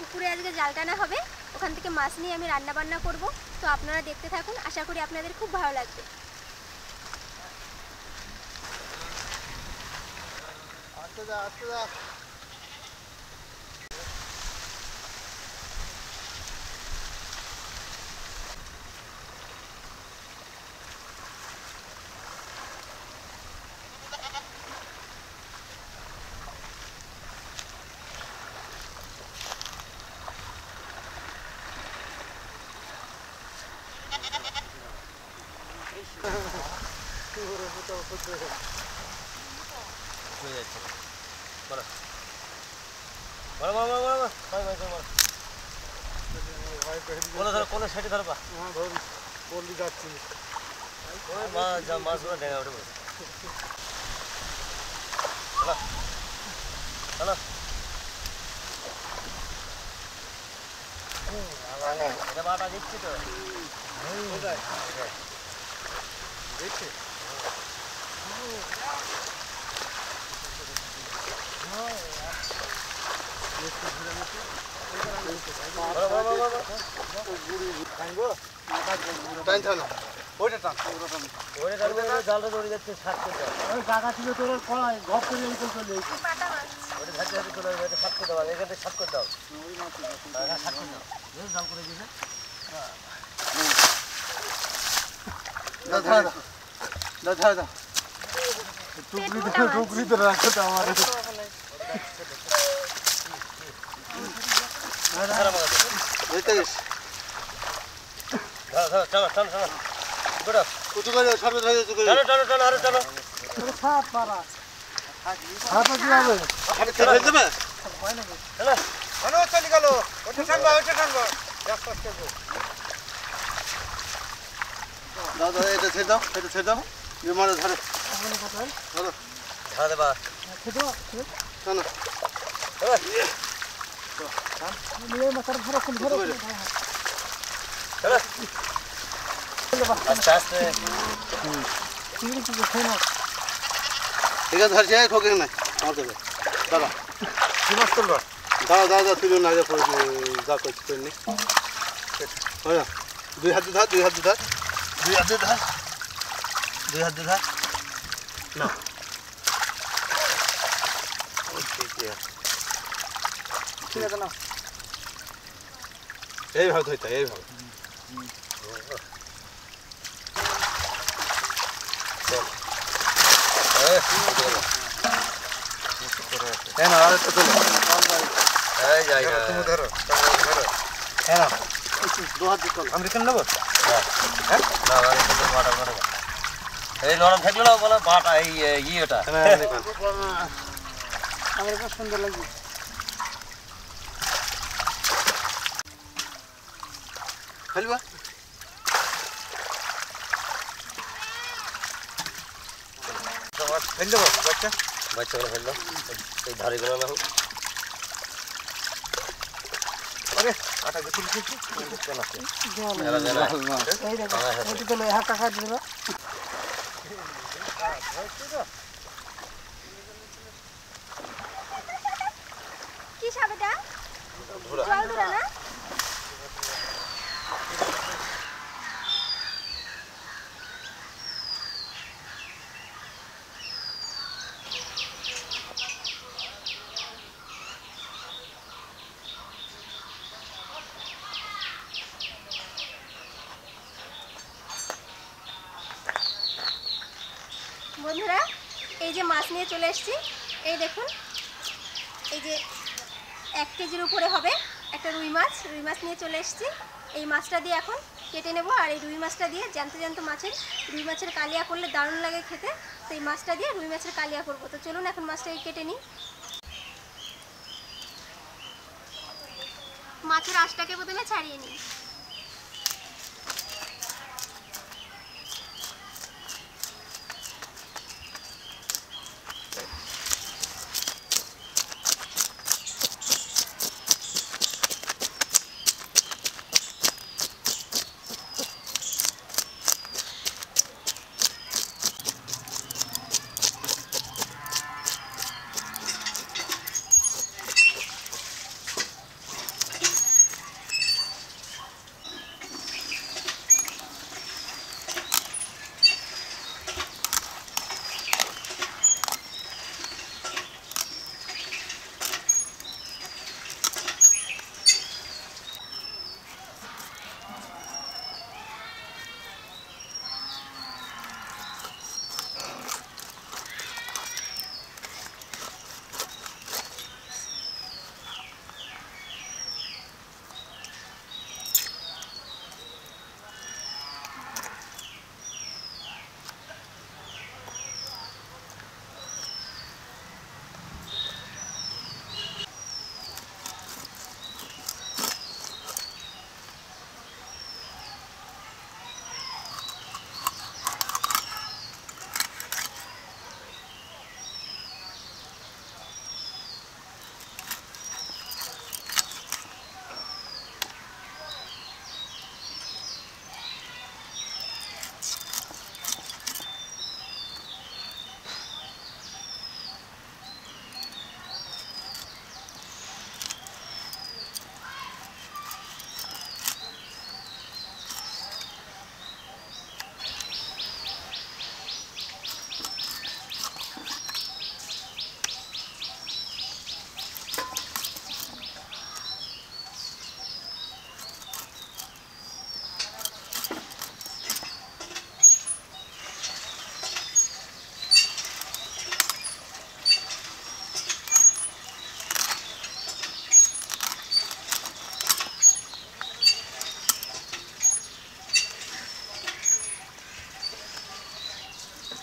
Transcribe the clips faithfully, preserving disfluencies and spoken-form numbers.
পুকুরে আজকে জাল টানা হবে, ওখান থেকে মাছ নিয়ে আমি রান্না বান্না করব। তো আপনারা দেখতে থাকুন, আশা করি আপনাদের খুব ভালো লাগবে। আস্তে যা আস্তে যা। কোন সাইডে ধরবা? বললি যাচ্ছি মাছগুলো ডেঙ্গা উঠে পড়ে। হ্যালো এটা বাটা দিচ্ছি তো দেখছি। জালটা দৌড়ে যাচ্ছে সাতশো টাকা ছিল তোর ঘর করে চলে ওটা ঝাঁকি ঝাঁকি চলে যাবে, সাত করে দেওয়া এখান থেকে সাত করে দাও, সাত করে দাও জাল করে দিয়েছে। টুকরি তো রাখো তো আমার দাদা এটা ছেড়ে দাও, এটা ছেড়ে দাও, মারে ধরে ধরো ধরা দেবা শোনো আস্তে আস্তে ঠিক আছে ধরছি খোকে নাই আমার কাছে দাদা কি মাছ তুলবা দাদা দাদা তুলো না আগে যা করছি তুই নি দুই হাত ধর দুই হাত ধর দুই হাত ধর দুই হাত ধর না ঠিক আছে না এইভাবে ধরতে এইভাবে হ্যাঁ না আর তো চলো এই যাই না তুমি ধরো ধরো হ্যাঁ না দু হাত দিতে হবে আমেরিকান নেব হ্যাঁ না আমেরিকান বাটা বাটা এই নরম থাকলো না বলে বাটা এই ইয়েটা আমেরিকান আমেরিকান সুন্দর লাগবে খেলবা ফেল দেবো বাচ্চা বাচ্চাগুলো ফেল দাও এই ধারিগুলো না হোক আরে আটা গেছিল কিছু কেন আছে এরা জানা এই দেখো ওটি তো লয় হাতা কাট দিবা কি সাপ এটা? জল ধরা না? বন্ধুরা এই যে মাছ নিয়ে চলে এসেছি, এই দেখুন এই যে এক কেজির উপরে হবে একটা রুই মাছ, রুই মাছ নিয়ে চলে এসেছি। এই মাছটা দিয়ে এখন কেটে নেব, আর এই রুই মাছটা দিয়ে জ্যান্ত জ্যান্ত মাছের রুই মাছের কালিয়া করলে দারুণ লাগে খেতে। তো এই মাছটা দিয়ে রুই মাছের কালিয়া করবো। তো চলুন এখন মাছটাকে কেটে নিই। মাছের আঁশটাকে প্রথমে ছাড়িয়ে নিই।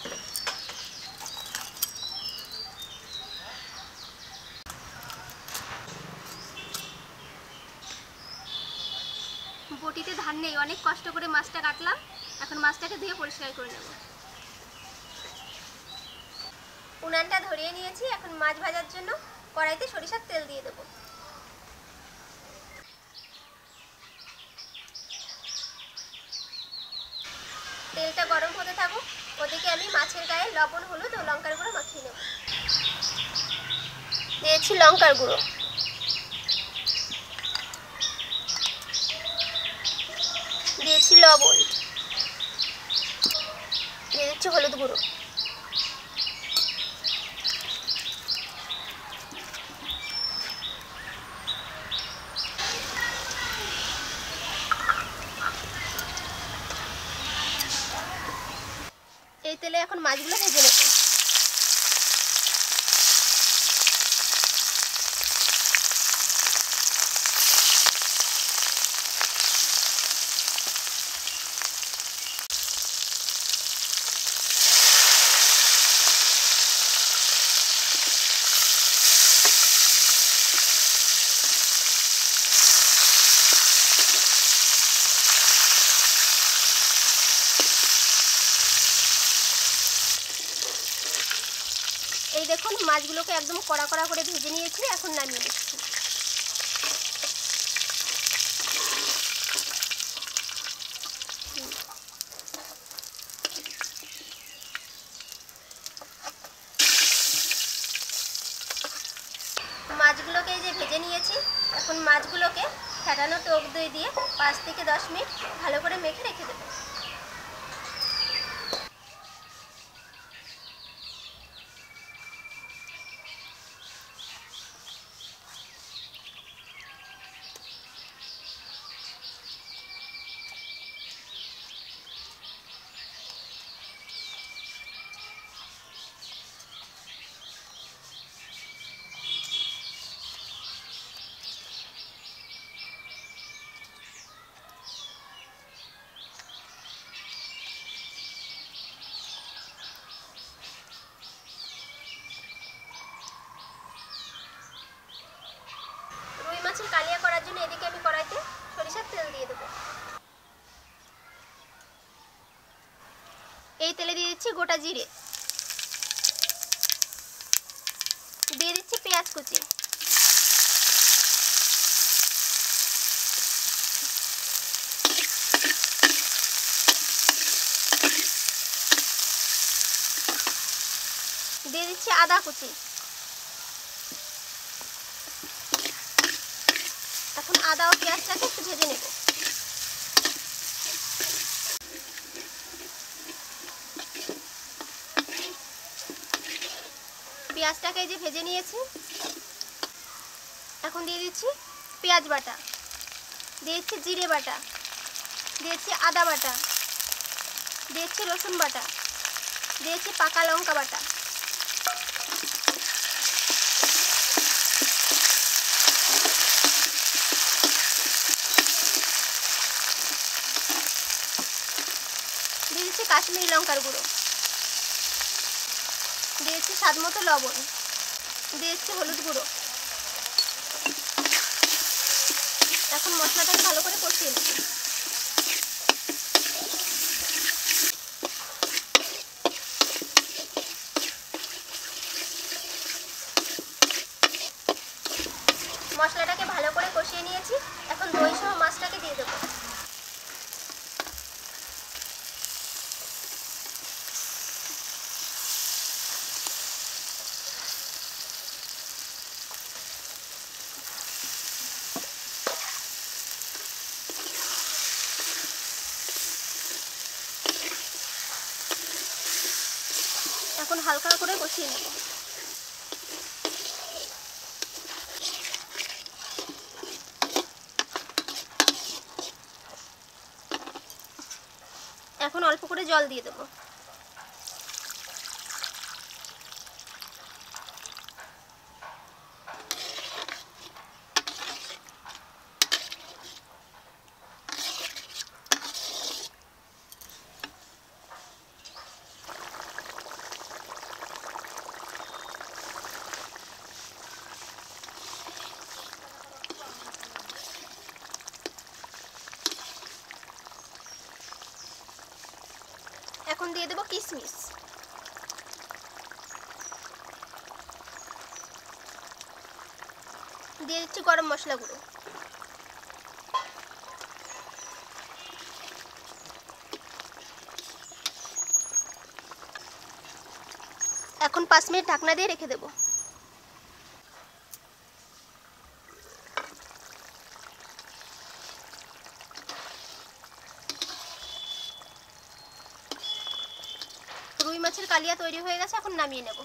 বটিতে ধান নেই, অনেক কষ্ট করে মাছটা কাটলাম। এখন মাছটাকে ধুয়ে পরিষ্কার করে নেব। উনানটা ধরিয়ে নিয়েছি। এখন মাছ ভাজার জন্য কড়াইতে সরিষার তেল দিয়ে দেব। তেলটা গরম হতে থাকুক, ওদিকে আমি মাছের গায়ে লবণ, হলুদ ও লঙ্কার গুঁড়ো মাখিয়ে নেব। দিয়েছি লঙ্কার গুঁড়ো, দিয়েছি লবণ, দিয়ে দিচ্ছি হলুদ গুঁড়ো। এই তেলে এখন মাছগুলো ভেজে নেব। এই দেখুন মাছগুলোকে একদম কড়া কড়া করে ভেজে নিয়েছি। এখন নামিয়ে নিচ্ছি। মাছগুলোকে এই যে ভেজে নিয়েছি। এখন মাছগুলোকে ফেটানো টক দই দিয়ে পাঁচ থেকে দশ মিনিট ভালো করে মেখে রেখে দেবো। মাছের কালিয়া করার জন্য এদিকে আমি কড়াইতে সরিষার তেল দিয়ে দেবো। এই তেলে দিয়ে দিচ্ছি গোটা জিরে, দিয়ে দিচ্ছি পেঁয়াজ কুচি, দিয়ে দিচ্ছি আদা কুচি। এখন আদা ও পেঁয়াজটাকে একটু ভেজে নেব। পেঁয়াজটাকে এই যে ভেজে নিয়েছি। এখন দিয়ে দিচ্ছি পেঁয়াজ বাটা, দিয়েছি জিরে বাটা, দিয়েছি আদা বাটা, দিয়েছি রসুন বাটা, দিয়েছি পাকা লঙ্কা বাটা। দিয়েছি কাশ্মীরি লঙ্কার গুঁড়ো, দিয়েছি স্বাদ মতো লবণ, দিয়েছি হলুদ গুঁড়ো। এখন মশলাটাকে ভালো করে কষিয়ে নেব। মশলাটাকে ভালো করে কষিয়ে নিয়েছি। এখন দই সহ মাছটাকে দিয়ে দেবো। এখন হালকা করে কষিয়ে নেব। এখন অল্প করে জল দিয়ে দেবো। দিয়ে দেবো কিশমিশ। দিয়ে দিচ্ছি গরম মশলা গুঁড়ো। এখন পাঁচ মিনিট ঢাকনা দিয়ে রেখে দেবো। রুই মাছের কালিয়া তৈরি হয়ে গেছে, এখন নামিয়ে নেব।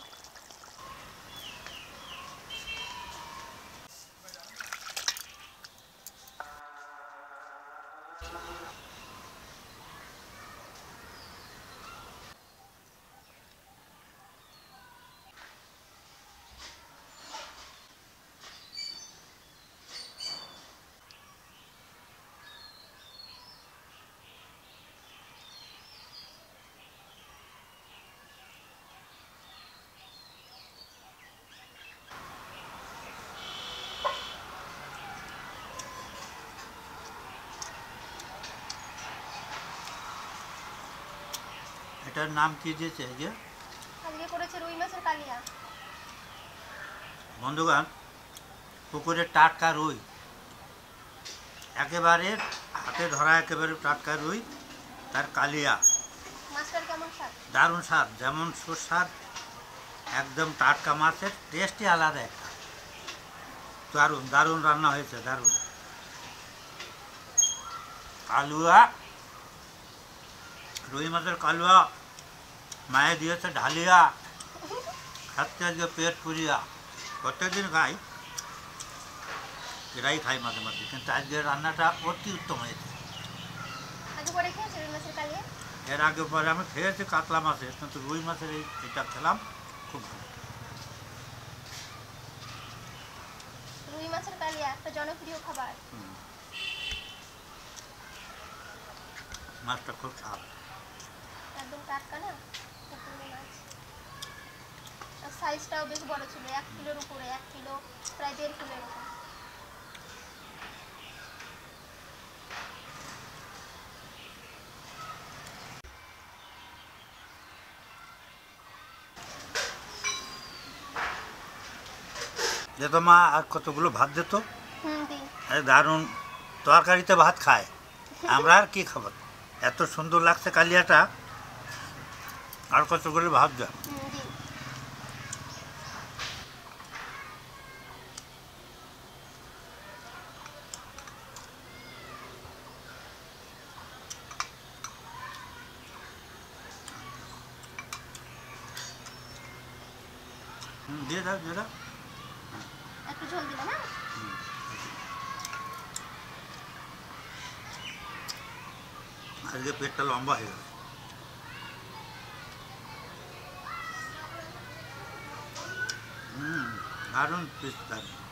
এটার নাম কি দিয়েছে এই যে? আজকে করেছে রুই মাছের কালিয়া। বন্ধুগণ, পুকুরের টাটকা রুই, একেবারে হাতে ধরা একেবারে টাটকা রুই, তার কালিয়া, মাছটার কেমন স্বাদ? দারুণ স্বাদ, যেমন সুস্বাদ, একদম টাটকা মাছের টেস্টই আলাদা একটা। দারুণ দারুণ রান্না হয়েছে, দারুণ। কালুয়া, রুই মাছের কালুয়া মায়ে দিয়েছে ঢালিয়া, খাচ্ছে আজকে পেট পুরিয়া। প্রত্যেকদিন খাই, এরাই খাই মাঝে মাঝে, কিন্তু আজকের রান্নাটা অতি উত্তম হয়েছে। আগে পরে খেয়েছে রুই মাছের কালিয়া? এর আগে পরে আমি খেয়েছি কাতলা মাছের, কিন্তু রুই মাছের এই এটা খেলাম, খুব ভালো। রুই মাছের কালিয়া একটা জনপ্রিয় খাবার। মাছটা খুব স্বাদ। একদম টাটকা না, পুকুরের মাছ। আর সাইজটাও বেশ বড় ছিল, এক কিলোর উপরে, এক কিলো প্রায় দেড় কিলো এরকম। যেত মা আর কতগুলো ভাত দিত, হুম দিই। দারুণ তরকারিতে ভাত খায়, আমরা আর কি খাবো? এত সুন্দর লাগছে কালিয়াটা, আর কতগুলো ভাত দেয়। হুম দিই। হুম, দিয়ে দাও দিয়ে দাও। একটু ঝোল দিলাম। হ্যাঁ, আজকে পেটটা লম্বা হয়ে যাবে। হুম, দারুণ পিস, দারুণ।